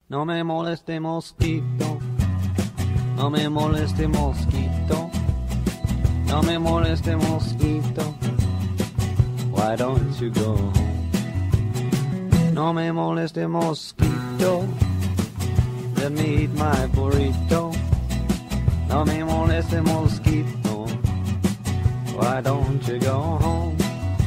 No me moleste mosquito, no me moleste mosquito, no me moleste mosquito, why don't you go home? No me moleste mosquito, let me eat my burrito. No me moleste mosquito, why don't you go home?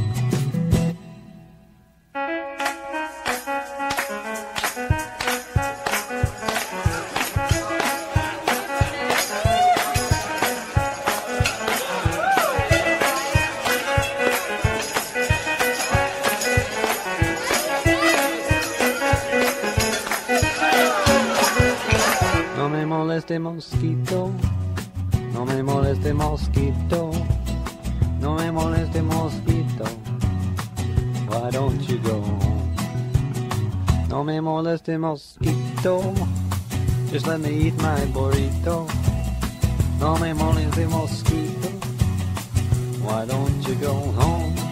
No me moleste mosquito, no me moleste mosquito, no me moleste mosquito, why don't you go home? No me moleste mosquito, just let me eat my burrito. No me moleste mosquito, why don't you go home?